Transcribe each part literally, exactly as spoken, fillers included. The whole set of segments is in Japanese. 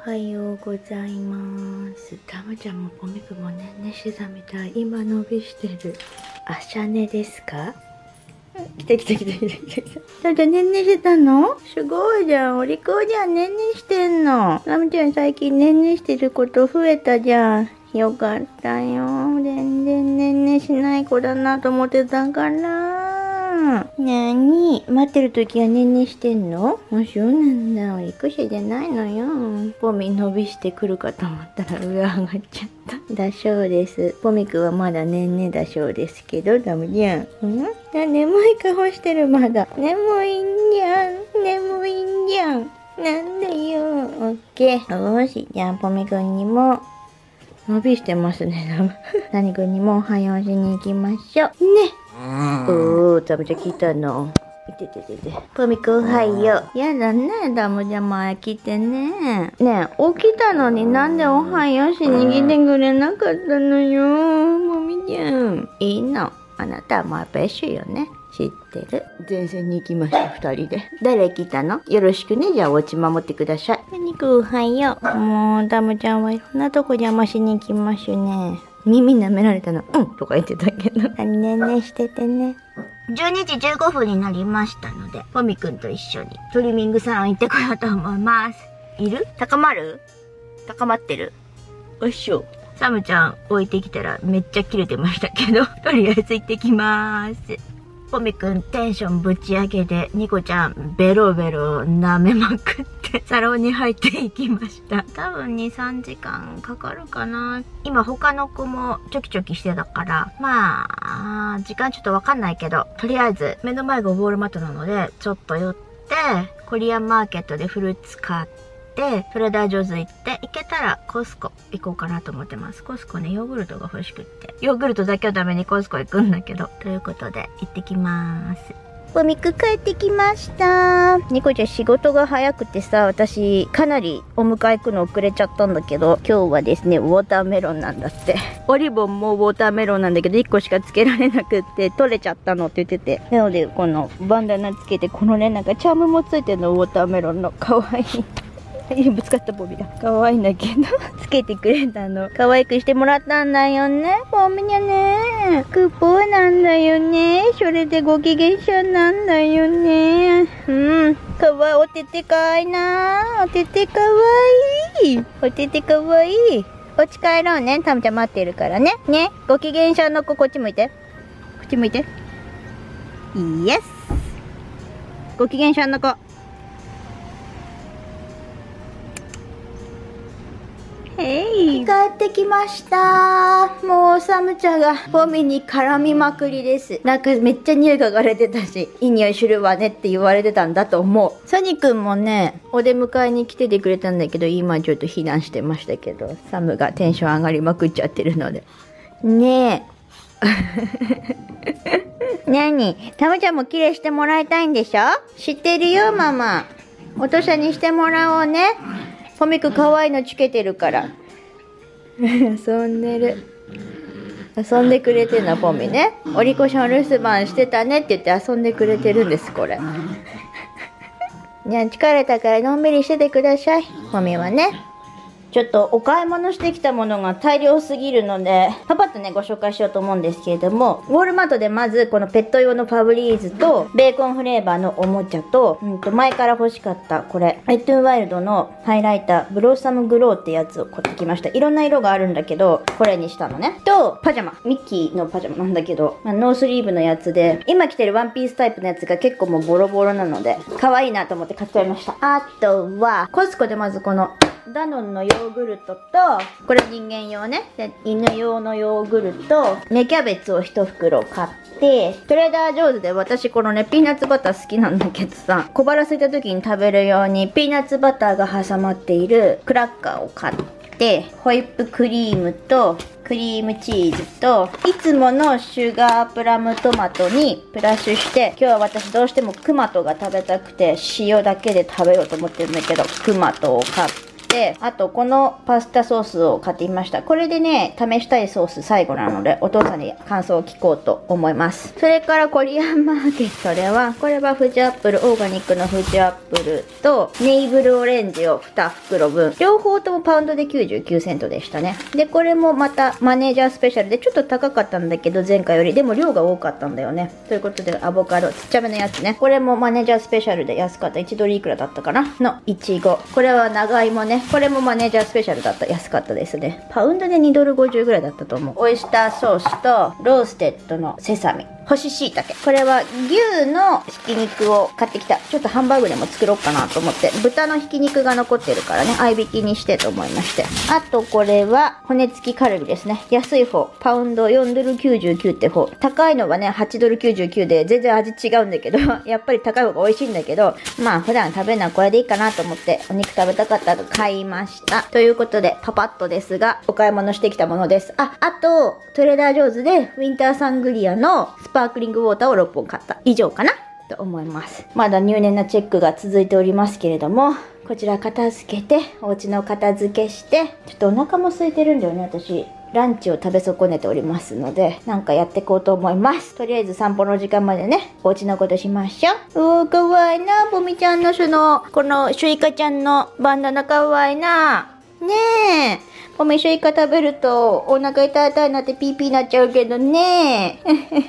おはようございます。たまちゃんもポミくんもねんねしてたみたい。今伸びしてる。朝寝ですか？来た来た来た来た来た来た。たまちゃんねんねしてたの？すごいじゃん。お利口じゃん。ねんねしてんの。たまちゃん最近ねんねしてること増えたじゃん。よかったよ。全然ねんねしない子だなと思ってたから。なーに、待ってる時はねんねしてんの？あ、そうなんだ。お利口者じゃないのよ。ポミ伸びしてくるかと思ったら上上がっちゃった。だそうです。ポミくんはまだねんねだそうですけど、ダメじゃん。ん？あ、眠い顔してるまだ。眠いんじゃん。眠いんじゃん。なんだよ。オッケー。よし、じゃあポミくんにも、伸びしてますね。何くんにもおはようしに行きましょう。ね。おー、ダムちゃん来たの。いてててて。ポミくんおはよう。やだね、ダムちゃん前来てね。ねえ、起きたのになんでおはようしに来てくれなかったのよ。ポミちゃん。いいの。あなたはマイペーシュよね。知ってる。前線に行きました、二人で。誰来たの？よろしくね。じゃあお家守ってください。ポミくんおはよう。もう、ダムちゃんはいろんなとこ邪魔しに来ますね。耳舐められたの、うんとか言ってたけど。ねんねしててね。じゅうにじじゅうごふんになりましたので、ポミくんと一緒にトリミングサロン行ってこようと思います。いる？高まる？高まってる？おいしょ。サムちゃん置いてきたらめっちゃ切れてましたけど、とりあえず行ってきまーす。ポミくんテンションぶち上げで、ニコちゃんベロベロ舐めまくってサロンに入っていきました。多分に、さんじかんかかるかな。今他の子もチョキチョキしてたから、まあ、時間ちょっとわかんないけど、とりあえず目の前がウォールマットなので、ちょっと寄って、コリアンマーケットでフルーツ買って、で、トレーダージョーズ行って、行けたらコスコ行こうかなと思ってます。コスコね、ヨーグルトが欲しくって。ヨーグルトだけはダメにコスコ行くんだけど。ということで、行ってきまーす。ポミく帰ってきました。ニコちゃん仕事が早くてさ、私、かなりお迎え行くの遅れちゃったんだけど、今日はですね、ウォーターメロンなんだって。オリボンもウォーターメロンなんだけど、いっこしかつけられなくって、取れちゃったのって言ってて。なので、このバンダナつけて、このね、なんかチャームもついてるの、ウォーターメロンの。かわいい。ぶつかったポミだ。可愛いんだけどつけてくれたの。可愛くしてもらったんだよね。ポミにゃね。クポーなんだよね。それでご機嫌者なんだよね。うん。かわいい。おててかわいいな。おててかわいい。おててかわいい。お家帰ろうね。タムちゃん待ってるからね。ね。ご機嫌者の子こっち向いて。こっち向いて。イエス。ご機嫌者の子。へい、帰ってきました。もうサムちゃんがポミに絡みまくりです。なんかめっちゃ匂いががれてたし、いい匂いするわねって言われてたんだと思う。サニくんもね、お出迎えに来ててくれたんだけど、今ちょっと避難してましたけど、サムがテンション上がりまくっちゃってるので。ねえ。なに、タムちゃんも綺麗してもらいたいんでしょ？知ってるよ、ママ。お父さんにしてもらおうね。ポミくん可愛いのつけてるから。遊んでる。遊んでくれてるの、ポミね。お利口さんお留守番してたねって言って遊んでくれてるんです、これ。じゃあ疲れたからのんびりしててください。ポミはね。ちょっとお買い物してきたものが大量すぎるので、パパッとね、ご紹介しようと思うんですけれども、ウォールマットでまずこのペット用のファブリーズと、ベーコンフレーバーのおもちゃと、うんと前から欲しかったこれ、ウェットゥンワイルドのハイライター、ブロッサムグローってやつを買ってきました。いろんな色があるんだけど、これにしたのね。と、パジャマ。ミッキーのパジャマなんだけど、まあ、ノースリーブのやつで、今着てるワンピースタイプのやつが結構もうボロボロなので、可愛いなと思って買っちゃいました。あとは、コスコでまずこの、ダノンのヨーグルトと、これ人間用ね。で、犬用のヨーグルト、芽キャベツを一袋買って、トレーダージョーズで私このね、ピーナッツバター好きなんだけどさ、小腹空いた時に食べるように、ピーナッツバターが挟まっているクラッカーを買って、ホイップクリームと、クリームチーズと、いつものシュガープラムトマトにプラスして、今日は私どうしてもクマトが食べたくて、塩だけで食べようと思ってるんだけど、クマトを買って、 て、あとこのパスタソースを買ってみました。これでね、試したいソース最後なので、お父さんに感想を聞こうと思います。それからコリアンマーケットでは、これはフジアップル、オーガニックのフジアップルと、ネイブルオレンジをにふくろぶん。両方ともパウンドできゅうじゅうきゅうセントでしたね。で、これもまたマネージャースペシャルでちょっと高かったんだけど、前回より。でも量が多かったんだよね。ということで、アボカド、ちっちゃめのやつね。これもマネージャースペシャルで安かった。いちドルいくらだったかなのいちご。これは長芋ね。これもマネージャースペシャルだった。安かったですね。パウンドでにドルごじゅうぐらいだったと思う。オイスターソースとローステッドのセサミ。干し椎茸。これは牛のひき肉を買ってきた。ちょっとハンバーグでも作ろうかなと思って。豚のひき肉が残ってるからね、合いびきにしてと思いまして。あとこれは骨付きカルビですね。安い方。パウンドよんドルきゅうじゅうきゅうって方。高いのはね、はちドルきゅうじゅうきゅうで全然味違うんだけど、やっぱり高い方が美味しいんだけど、まあ普段食べるのはこれでいいかなと思ってお肉食べたかったら買いました。ということで、パパッとですが、お買い物してきたものです。あ、あと、トレーダージョーズでウィンターサングリアのスパークリングウォーターをろっぽん買った。以上かなと思います。まだ入念なチェックが続いておりますけれども、こちら片付けて、お家の片付けして、ちょっとお腹も空いてるんだよね、私。ランチを食べ損ねておりますので、なんかやっていこうと思います。とりあえず散歩の時間までね、お家のことしましょう。おー、かわいいな。ポミちゃんのその、このシュイカちゃんのバンダナかわいいな。ねえ。ポミシュイカ食べるとお腹痛い痛いなってピーピーなっちゃうけどね。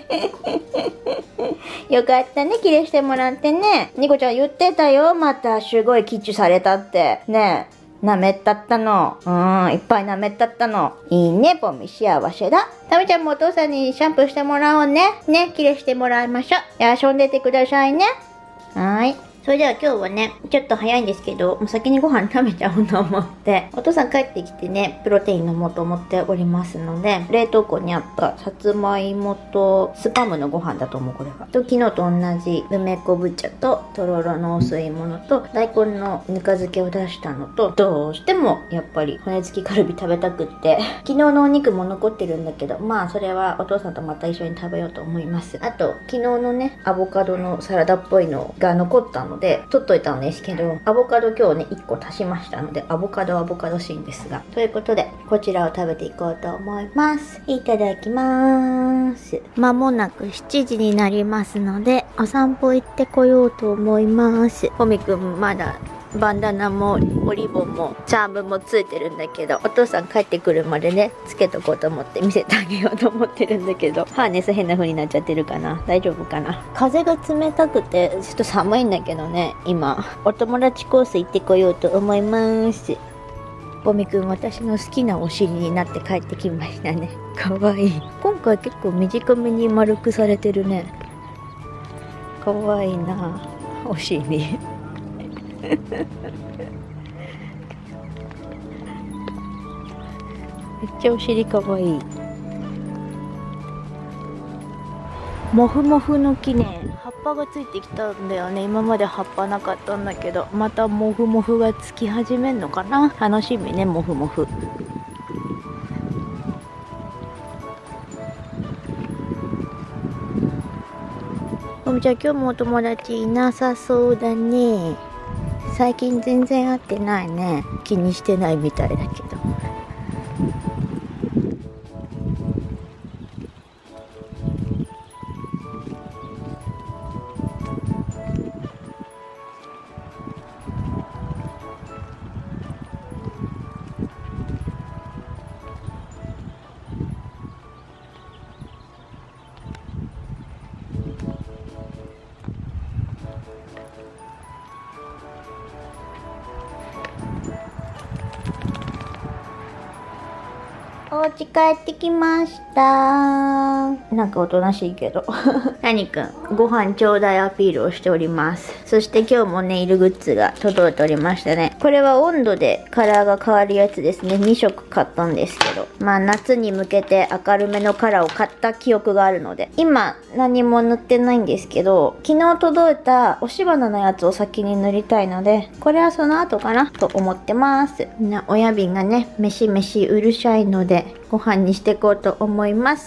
よかったね、綺麗してもらってね。ニコちゃん言ってたよ。またすごいキッチュされたって。ねえ。舐めったったの。うん、いっぱい舐めったったの。いいね、ポミ幸せだ。タミちゃんもお父さんにシャンプーしてもらおうね。ね、綺麗してもらいましょう。遊んでてくださいね。はーい。それでは今日はね、ちょっと早いんですけど、もう先にご飯食べちゃおうと思って、お父さん帰ってきてね、プロテイン飲もうと思っておりますので、冷凍庫にあったさつまいもとスパムのご飯だと思う、これが。と、昨日と同じ梅昆布茶ととろろのお吸い物と、大根のぬか漬けを出したのと、どうしてもやっぱり骨付きカルビ食べたくって、昨日のお肉も残ってるんだけど、まあそれはお父さんとまた一緒に食べようと思います。あと、昨日のね、アボカドのサラダっぽいのが残ったので、取っといたんですけど、アボカド今日ね、いっこ足しましたので、アボカドアボカドシーンですが。ということで、こちらを食べていこうと思います。いただきまーす。まもなくしちじになりますので、お散歩行ってこようと思います。ポミくんまだ、バンダナもおリボンもチャームもついてるんだけど、お父さん帰ってくるまでねつけとこうと思って見せてあげようと思ってるんだけど、ハーネス変な風になっちゃってるかな。大丈夫かな。風が冷たくてちょっと寒いんだけどね。今お友達コース行ってこようと思います。ポミくん私の好きなお尻になって帰ってきましたね。かわいい。今回結構短めに丸くされてるね。かわいいなお尻。めっちゃお尻かわいい。モフモフの木ね、葉っぱがついてきたんだよね。今まで葉っぱなかったんだけど、またモフモフがつき始めんのかな。楽しみね、モフモフ。おみちゃん今日もお友達いなさそうだね。最近全然会ってないね。気にしてないみたいだけど。お家帰ってきました。なんかおとなしいけど。何くん、ご飯ちょうだいアピールをしております。そして今日もネイルグッズが届いておりましたね。これは温度でカラーが変わるやつですね。にしょく買ったんですけど。まあ夏に向けて明るめのカラーを買った記憶があるので。今何も塗ってないんですけど、昨日届いた押し花のやつを先に塗りたいので、これはその後かなと思ってます。みんな親瓶がね、めしめしうるさいので、ご飯にしていこうと思います。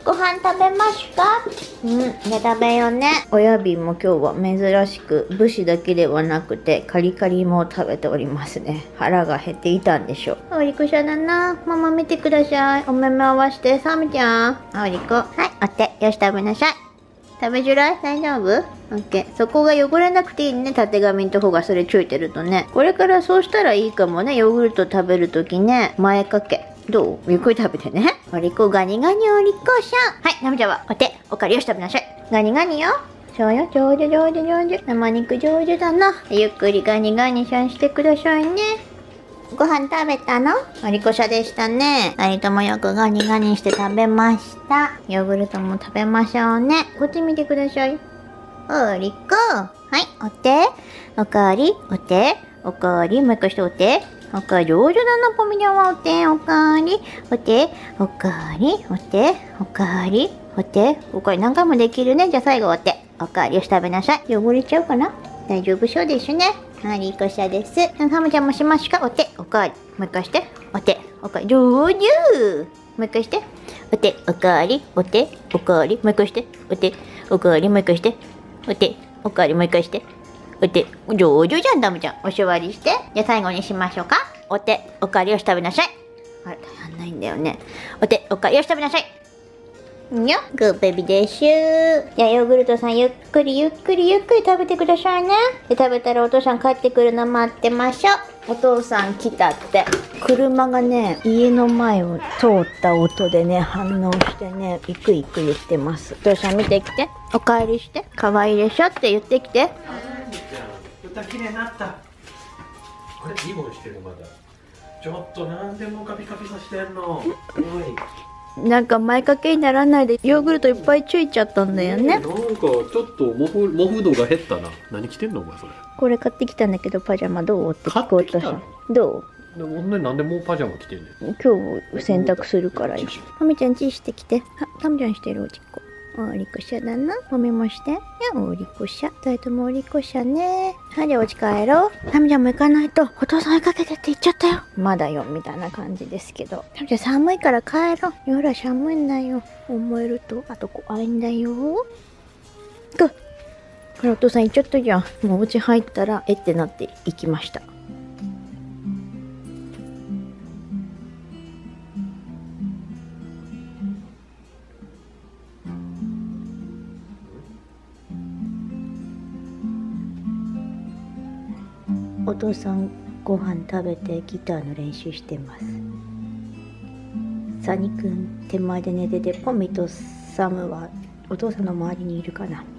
ご飯食べますか？うん、ね、食べようね。親瓶も今日は珍しく武士だけではなくてカリカリも食べておりますね。腹が減っていたんでしょう。おりこしゃだな。ママ見てください。お目目合わせて。サミちゃん。おりこ。はい、お手。よし、食べなさい。食べづらい？大丈夫？オッケー。そこが汚れなくていいね。たてがみのとこがそれついてるとね。これからそうしたらいいかもね。ヨーグルト食べるときね。前掛け。どう？ゆっくり食べてね。おりこガニガニおりこしゃん。はい、なみちゃんはお手。おかわりよし食べなさい。ガニガニよ。そうよ。上手上手上手。生肉上手だな。ゆっくりガニガニしゃんしてくださいね。ご飯食べたの？おりこしゃでしたね。二人ともよくガニガニして食べました。ヨーグルトも食べましょうね。こっち見てください。おりこ。はい、お手。おかわり。お手。おかわり。もう一回してお手。おかわり。上手だな、ポミちゃんはお手。おかわり。お手。おかわり。お手。おかわり。お手。おかわり何回もできるね。じゃあ最後お手。おかわりよし食べなさい。汚れちゃうかな？大丈夫そうですね。はい、いいこしゃです。サムちゃんもしますか？お手、おかわり。もう一回して。お手、おかわり。上手。もう一回して。お手、おかわり。お手、おかわり。もう一回して。お手、おかわり。もう一回して。お手、おかわり。もう一回して。お手、上手じゃん、サムちゃん。おしわりして。じゃあ最後にしましょうか。お手、おかわりよし食べなさい。あれ、やんないんだよね。お手、おかわりよし食べなさい。んよ、グーベビでしゅー。じゃあヨーグルトさんゆっくりゆっくりゆっくり食べてくださいね。で、食べたらお父さん帰ってくるの待ってましょう。お父さん来たって。車がね、家の前を通った音でね、反応してね、イクイク言ってます。お父さん見てきて。お帰りして。可愛いでしょって言ってきて。 歌きれいになった。これリボンしてるまだ。ちょっとなんでもカピカピさせてんの。おい。 なんか前掛けにならないでヨーグルトいっぱいついちゃったんだよね。 なんかちょっとモフモフ度が減ったな。何着てんのお前それ。 これ買ってきたんだけどパジャマどうって聞こうとした。どう？ でもなんでもうパジャマ着てんねん。 今日洗濯するからよ。マミちゃんチーしてきて。あ、タムちゃんしてるおちっこ。おりこしゃだな。もみもして。いや、おりこしゃ。二人ともおりこしゃね。はい、じゃあお家帰ろう。タムちゃんも行かないと、お父さん追いかけてって言っちゃったよ。まだよ、みたいな感じですけど。タムちゃん寒いから帰ろう。夜は寒いんだよ。思えると、あと怖いんだよ。これお父さん行っちゃったじゃん。もうお家入ったら、えってなって行きました。お父さんご飯食べてギターの練習してます。サニくん手前で寝てて、ポミとサムはお父さんの周りにいるかな。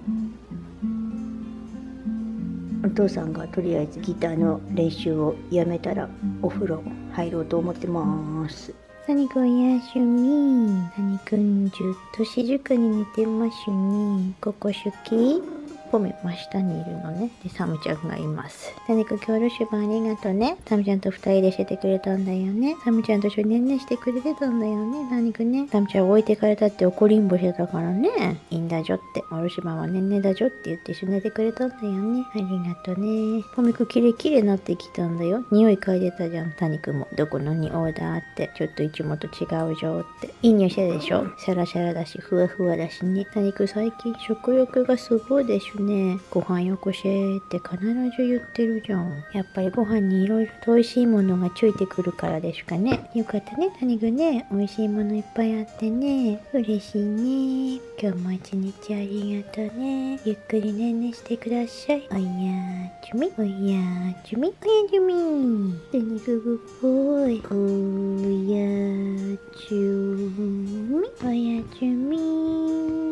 お父さんがとりあえずギターの練習をやめたらお風呂入ろうと思ってます。サニくんやしゅみ。サニくんずっと静かに寝てますね。ここ好き？ポミ真下にいるのね。で、サムちゃんがいます。サニくん今日のシュバありがとうね。サムちゃんと二人でしててくれたんだよね。サムちゃんと一緒にねんねしてくれてたんだよね。サニくんね。サムちゃん置いてかれたって怒りんぼしてたからね。いいんだじょって。おろしばはねんねだじょって言って一緒に寝てくれたんだよね。ありがとうね。ポミくんキレキレになってきたんだよ。匂い嗅いでたじゃん。サニくんも。どこのにオーダーって。ちょっといつもと違うじょって。いい匂いしてるでしょ。シャラシャラだし、ふわふわだしね。サニくん最近食欲がすごいですね。ご飯よこせって必ず言ってるじゃん。やっぱりご飯にいろいろと美味しいものがついてくるからですかね。よかったね、タニグね。美味しいものいっぱいあってね。嬉しいね。今日も一日ありがとうね。ゆっくりねんねしてください。おやちみ、おやちみ、おやちみ。タニググっぽい。おやちみ、おやちみ。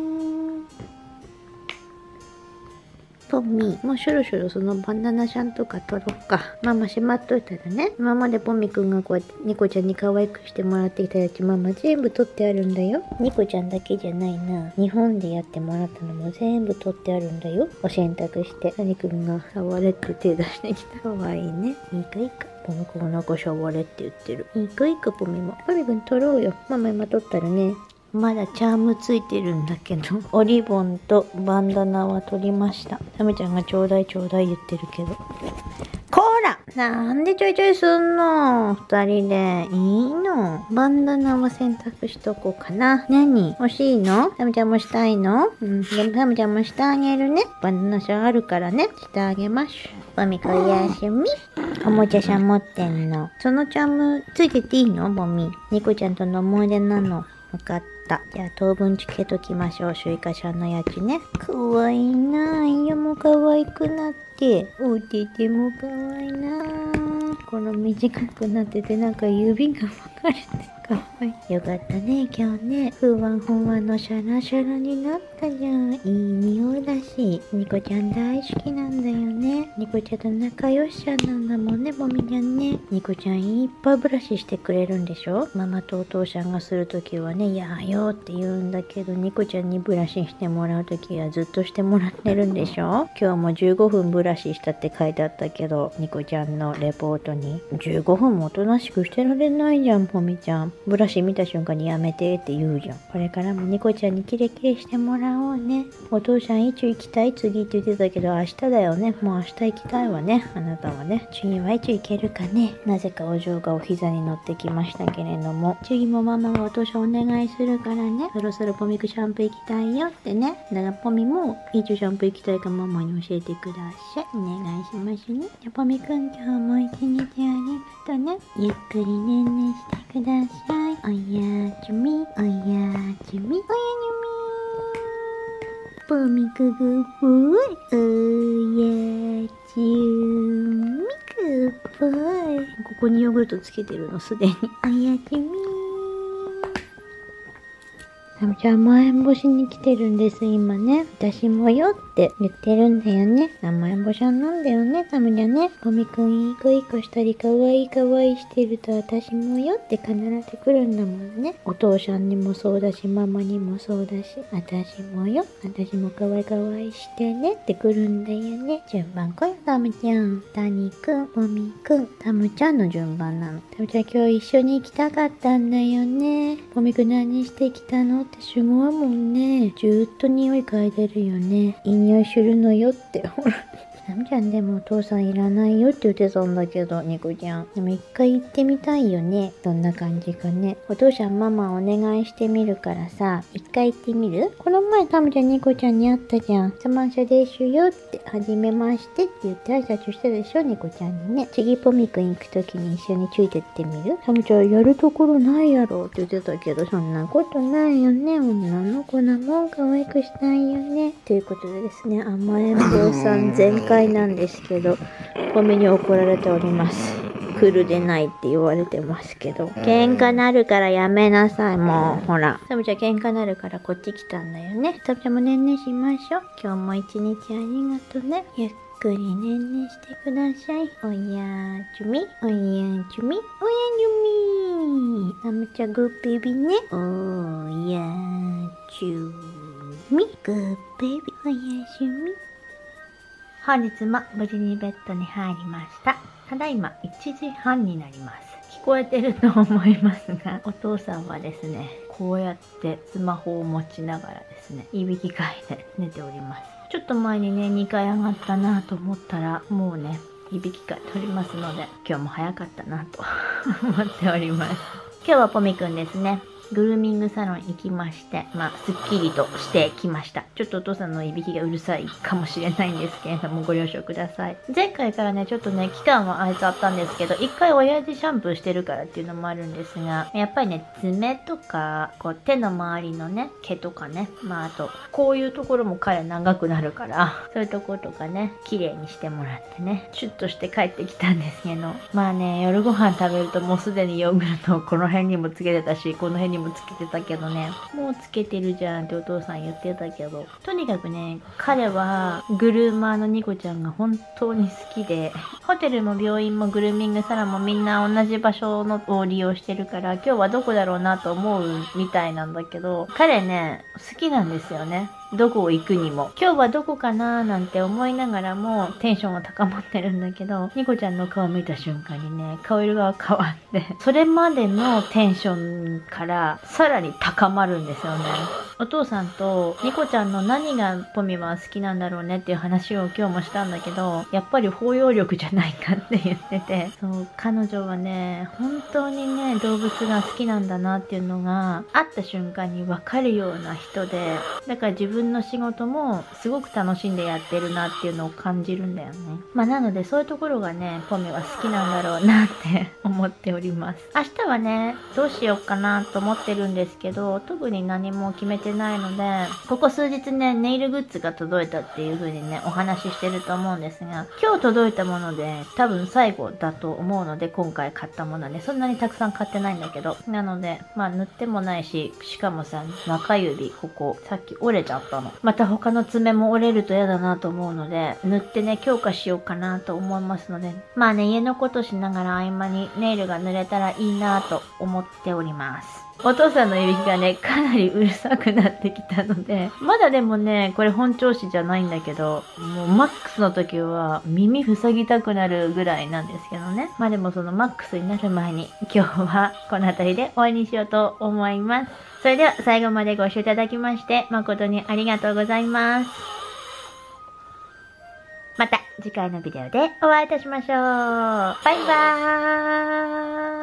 ポミ、もうそろそろそのバナナちゃんとか取ろうか。ママしまっといたらね。今までポミくんがこうやってニコちゃんに可愛くしてもらってきたやつママ全部取ってあるんだよ。ニコちゃんだけじゃないな。日本でやってもらったのも全部取ってあるんだよ。お洗濯して。サニくんが触れって手出してきた。可愛いね。いいかいいか。ポミくんお腹触れって言ってる。いいかいいかポミも。ポミくん取ろうよ。ママ今取ったらね。まだチャームついてるんだけど、おリボンとバンダナは取りました。サムちゃんがちょうだいちょうだい言ってるけど。 こらなんでちょいちょいすんの二人で。いいのバンダナを洗濯しとこうかな。何欲しいのタムちゃんもしたいのうん。でもタムちゃんもしてあげるね。バンダナシャあるからね。してあげます。ボミこ休み。おもちゃシャン持ってんの。そのチャームついてていいのボミ。ニコちゃんとの思い出なの。わかった。じゃあ当分つけときましょう。シュイカシャンのやつね。かわいいなぁ。色もかわいくなって。おててもかわいいなぁ。この短くなっててなんか指が分かれてかわいい。よかったね今日ね。ふわふわのシャラシャラになったじゃん。いい匂いだし。ニコちゃん大好きなんだよね。ニコちゃんと仲良しちゃんなんだもんねボミちゃんね。ニコちゃんいっぱいブラシしてくれるんでしょ。ママとお父さんがするときはね、やーよって言うんだけど、ニコちゃんにブラシしてもらうときはずっとしてもらってるんでしょ。今日もじゅうごふんブラシしたって書いてあったけど、ニコちゃんのレポートにじゅうごふんもおとなしくしてられないじゃんボミちゃん。ブラシ見た瞬間にやめてって言うじゃん。これからもニコちゃんにキレキレしてもらおうね。お父さんいつ行きたい次って言ってたけど、明日だよね。もう明日行きたいわね。あなたはね。次はいつ行けるかね。なぜかお嬢がお膝に乗ってきましたけれども、次もママがお父さんお願いするからね。そろそろポミくシャンプー行きたいよってね。だからポミもいつシャンプー行きたいかママに教えてください。お願いしますね。じゃポミくん今日も一日ありがとうね。ゆっくりねんねしてください。おやすみ、おやすみ、おやすみ。ポミくぐぽい、おやすみ、ぐっぽい。ここにヨーグルトつけてるのすでに。おやすみ。タムちゃん甘えんぼしに来てるんです今ね。私もよって言ってるんだよね。甘えんぼしゃんなんだよねタムちゃんね。ポミくんいい子いい子したりかわいいかわいいしてると私もよって必ず来るんだもんね。お父さんにもそうだしママにもそうだし、私もよ、私もかわいいかわいいしてねって来るんだよね。順番来よタムちゃん。タニくん、ポミくん、タムちゃんの順番なの。タムちゃん今日一緒に行きたかったんだよね。ポミくん何してきたのってすごいもんね。ずーっと匂い嗅いでるよね。いい匂いするのよって。ほら。タムちゃんでもお父さんいらないよって言ってたんだけど、ニコちゃん。でも一回行ってみたいよね。どんな感じかね。お父さんママお願いしてみるからさ、一回行ってみる？この前タムちゃんニコちゃんに会ったじゃん。サマンサですよって、はじめましてって言って挨拶したでしょ、ニコちゃんにね。次ポミくん行くときに一緒についてってみる？タムちゃんやるところないやろって言ってたけど、そんなことないよね。女の子なもん可愛くしたいよね。ということでですね、甘えん坊さん全開なんですけど、ポミに怒られております。来るでないって言われてますけど、喧嘩なるからやめなさい。もうほら、タムちゃん喧嘩なるからこっち来たんだよね。タムちゃんもねんねしましょう。今日も一日ありがとうね。ゆっくりねんねしてください。おやすみ、おやすみ、おやすみ。タムちゃんグッベビね。おやすみ、グッベビ、おやすみ。本日も無事にベッドに入りました。ただいまいちじはんになります。聞こえてると思いますが、お父さんはですね、こうやってスマホを持ちながらですね、いびきかいて寝ております。ちょっと前にね、にかい上がったなと思ったら、もうね、いびきかいておりますので、今日も早かったなと思っております。今日はポミくんですね。グルーミングサロン行きまして、まあ、すっきりとしてきました。ちょっとお父さんのいびきがうるさいかもしれないんですけれども、ご了承ください。前回からね、ちょっとね、期間は空いちゃったんですけど、一回親父シャンプーしてるからっていうのもあるんですが、やっぱりね、爪とか、こう、手の周りのね、毛とかね、まあ、あと、こういうところも彼長くなるから、そういうところとかね、綺麗にしてもらってね、シュッとして帰ってきたんですけど、まあね、夜ご飯食べるともうすでにヨーグルトをこの辺にもつけてたし、この辺にもつけてたけどね、もうつけてるじゃんってお父さん言ってたけど、とにかくね、彼はグルーマーのニコちゃんが本当に好きで、ホテルも病院もグルーミングサロンもみんな同じ場所のを利用してるから、今日はどこだろうなと思うみたいなんだけど、彼ね、好きなんですよね。どこを行くにも。今日はどこかなーなんて思いながらもテンションが高まってるんだけど、ニコちゃんの顔見た瞬間にね、顔色が変わって、それまでのテンションからさらに高まるんですよね。 お父さんとニコちゃんの何がポミは好きなんだろうねっていう話を今日もしたんだけど、やっぱり包容力じゃないかって言ってて、そう、彼女はね、本当にね、動物が好きなんだなっていうのが、会った瞬間にわかるような人で、だから自分の仕事もすごく楽しんでやってるなっていうのを感じるんだよね。まあなのでそういうところがね、ポミは好きなんだろうなって思っております。明日はね、どうしようかなと思ってるんですけど、特に何も決めてないので、ここ数日ね、ネイルグッズが届いたっていう風にね、お話ししてると思うんですが、今日届いたもので、多分最後だと思うので、今回買ったものね、そんなにたくさん買ってないんだけど、なので、まあ塗ってもないし、しかもさ、中指、ここ、さっき折れちゃったの。また他の爪も折れると嫌だなと思うので、塗ってね、強化しようかなと思いますので、まあね、家のことしながら合間にネイルが塗れたらいいなと思っております。お父さんのいびきがね、かなりうるさくなってきたので、まだでもね、これ本調子じゃないんだけど、もうマックスの時は耳塞ぎたくなるぐらいなんですけどね。まあでもそのマックスになる前に、今日はこの辺りで終わりにしようと思います。それでは最後までご視聴いただきまして、誠にありがとうございます。また次回のビデオでお会いいたしましょう。バイバーイ。